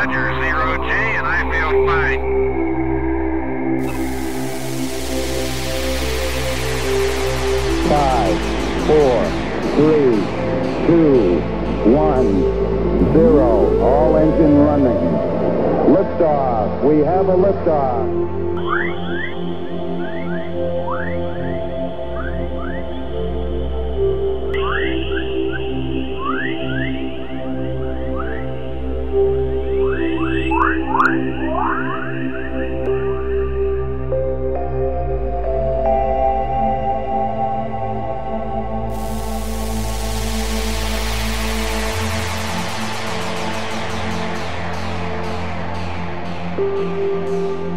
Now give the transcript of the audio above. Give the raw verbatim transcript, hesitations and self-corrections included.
Roger, zero G, and I feel fine. Five, four, three, two, one, zero. All engine running. Liftoff. We have a liftoff. Thank you.